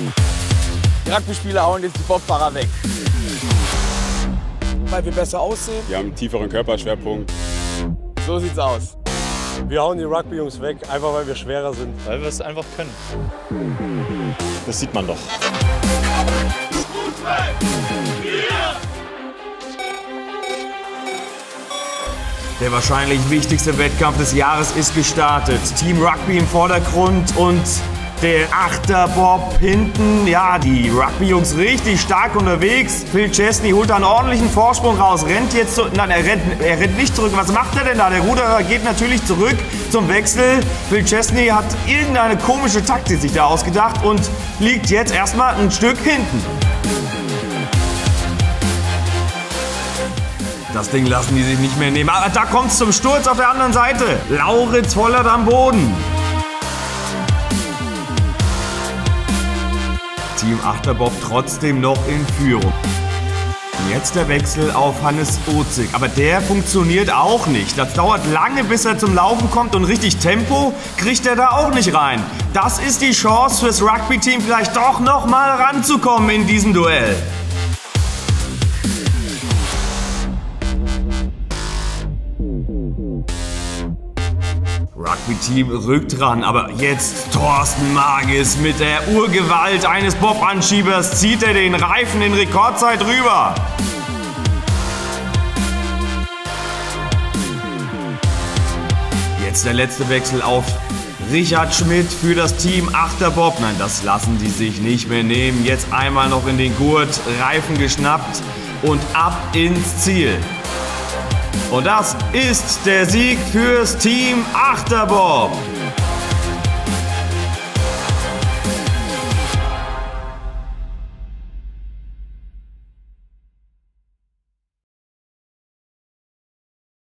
Die Rugby-Spieler hauen jetzt die Bobfahrer weg. Weil wir besser aussehen. Wir haben einen tieferen Körperschwerpunkt. So sieht's aus. Wir hauen die Rugby-Jungs weg, einfach weil wir schwerer sind. Weil wir es einfach können. Das sieht man doch. Der wahrscheinlich wichtigste Wettkampf des Jahres ist gestartet. Team Rugby im Vordergrund und der Achterbob hinten. Ja, die Rugby-Jungs richtig stark unterwegs. Phil Chesney holt da einen ordentlichen Vorsprung raus. Rennt jetzt nein, er rennt nicht zurück. Was macht er denn da? Der Ruderer geht natürlich zurück zum Wechsel. Phil Chesney hat irgendeine komische Taktik sich da ausgedacht und liegt jetzt erstmal ein Stück hinten. Das Ding lassen die sich nicht mehr nehmen. Aber da kommt es zum Sturz auf der anderen Seite. Lauritz Vollert am Boden. Team Achterbob trotzdem noch in Führung. Jetzt der Wechsel auf Hannes Ozig. Aber der funktioniert auch nicht. Das dauert lange, bis er zum Laufen kommt und richtig Tempo kriegt er da auch nicht rein. Das ist die Chance fürs Rugby-Team, vielleicht doch noch mal ranzukommen in diesem Duell. Rugby-Team rückt ran, aber jetzt Thorsten Magis mit der Urgewalt eines Bob-Anschiebers zieht er den Reifen in Rekordzeit rüber. Jetzt der letzte Wechsel auf Richard Schmidt für das Team Achterbob. Nein, das lassen sie sich nicht mehr nehmen. Jetzt einmal noch in den Gurt, Reifen geschnappt und ab ins Ziel. Und das ist der Sieg fürs Team Achterbob.